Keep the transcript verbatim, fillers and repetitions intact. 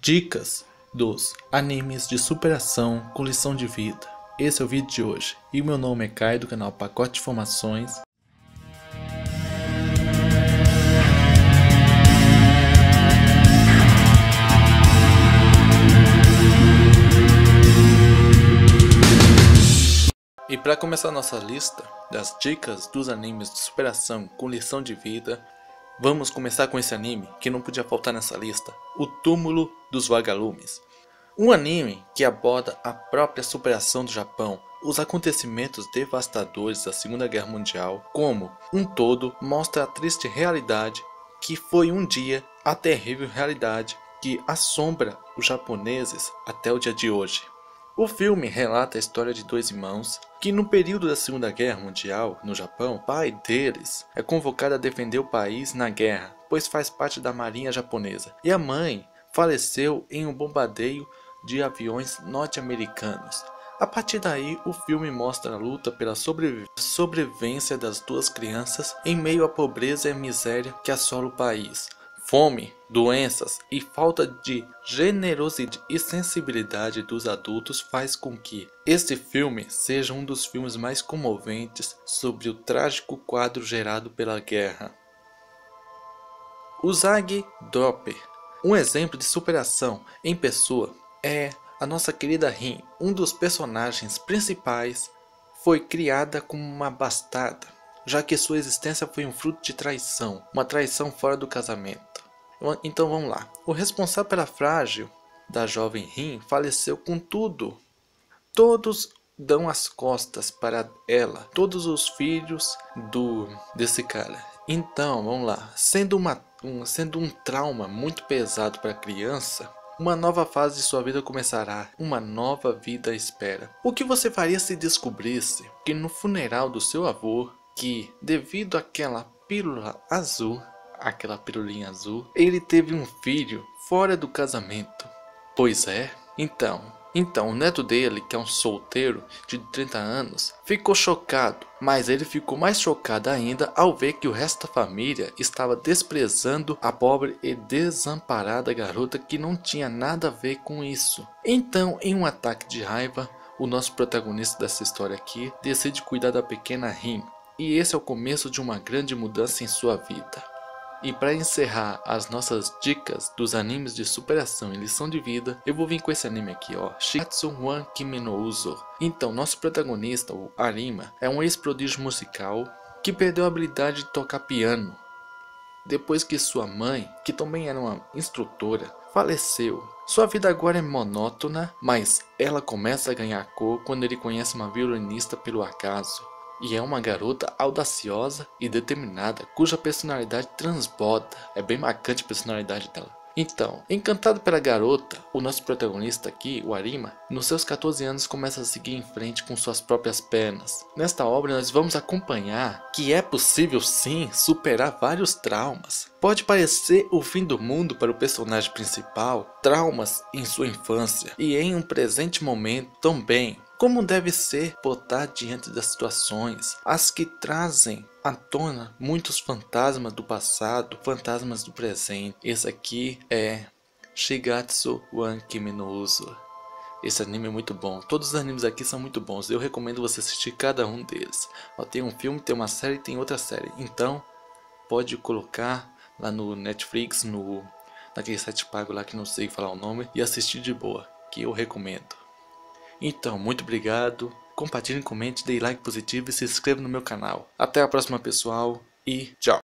Dicas dos animes de superação com lição de vida. Esse é o vídeo de hoje e o meu nome é Kai do canal Pacote de Informações. E para começar nossa lista das dicas dos animes de superação com lição de vida, vamos começar com esse anime que não podia faltar nessa lista, O Túmulo dos Vagalumes. Um anime que aborda a própria superação do Japão, os acontecimentos devastadores da Segunda Guerra Mundial, como um todo mostra a triste realidade que foi um dia, a terrível realidade que assombra os japoneses até o dia de hoje. O filme relata a história de dois irmãos que no período da Segunda Guerra Mundial no Japão, o pai deles é convocado a defender o país na guerra, pois faz parte da marinha japonesa, e a mãe faleceu em um bombardeio de aviões norte-americanos. A partir daí, o filme mostra a luta pela sobrevi- sobrevivência das duas crianças em meio à pobreza e miséria que assola o país. Fome, doenças e falta de generosidade e sensibilidade dos adultos faz com que este filme seja um dos filmes mais comoventes sobre o trágico quadro gerado pela guerra. Usagi Dropper, um exemplo de superação em pessoa, é a nossa querida Rin. Um dos personagens principais foi criada como uma bastarda, já que sua existência foi um fruto de traição, uma traição fora do casamento. Então vamos lá. O responsável pela frágil da jovem Rin faleceu, contudo, todos dão as costas para ela, todos os filhos do desse cara. Então vamos lá. Sendo, uma, um, sendo um trauma muito pesado para a criança, uma nova fase de sua vida começará, uma nova vida espera. O que você faria se descobrisse que no funeral do seu avô, que devido àquela pílula azul, aquela pirulinha azul, ele teve um filho fora do casamento? Pois é, então, então o neto dele, que é um solteiro de trinta anos, ficou chocado, mas ele ficou mais chocado ainda ao ver que o resto da família estava desprezando a pobre e desamparada garota que não tinha nada a ver com isso. Então, em um ataque de raiva, o nosso protagonista dessa história aqui decide cuidar da pequena Rin, e esse é o começo de uma grande mudança em sua vida. E para encerrar as nossas dicas dos animes de superação e lição de vida, eu vou vir com esse anime aqui, ó, Shigatsu wa Kimi no Uso. Então, nosso protagonista, o Arima, é um ex-prodígio musical que perdeu a habilidade de tocar piano depois que sua mãe, que também era uma instrutora, faleceu. Sua vida agora é monótona, mas ela começa a ganhar cor quando ele conhece uma violinista pelo acaso. E é uma garota audaciosa e determinada, cuja personalidade transborda. É bem marcante a personalidade dela. Então, encantado pela garota, o nosso protagonista aqui, o Arima, nos seus quatorze anos começa a seguir em frente com suas próprias pernas. Nesta obra nós vamos acompanhar que é possível sim superar vários traumas. Pode parecer o fim do mundo para o personagem principal, traumas em sua infância e em um presente momento também. Como deve ser botar diante das situações, as que trazem à tona muitos fantasmas do passado, fantasmas do presente. Esse aqui é Shigatsu wa Kimi no Uso. Esse anime é muito bom. Todos os animes aqui são muito bons. Eu recomendo você assistir cada um deles. Ó, tem um filme, tem uma série e tem outra série. Então, pode colocar lá no Netflix, no naquele site pago lá que não sei falar o nome, e assistir de boa, que eu recomendo. Então, muito obrigado, compartilhe, comente, dê like positivo e se inscreva no meu canal. Até a próxima, pessoal, e tchau!